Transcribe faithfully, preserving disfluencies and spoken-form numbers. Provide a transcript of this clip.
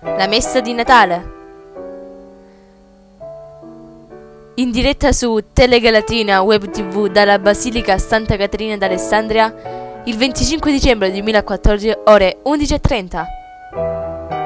La messa di Natale. In diretta su Telegalatina Web tivù dalla Basilica Santa Caterina d'Alessandria il venticinque dicembre duemilaquattordici ore undici e trenta.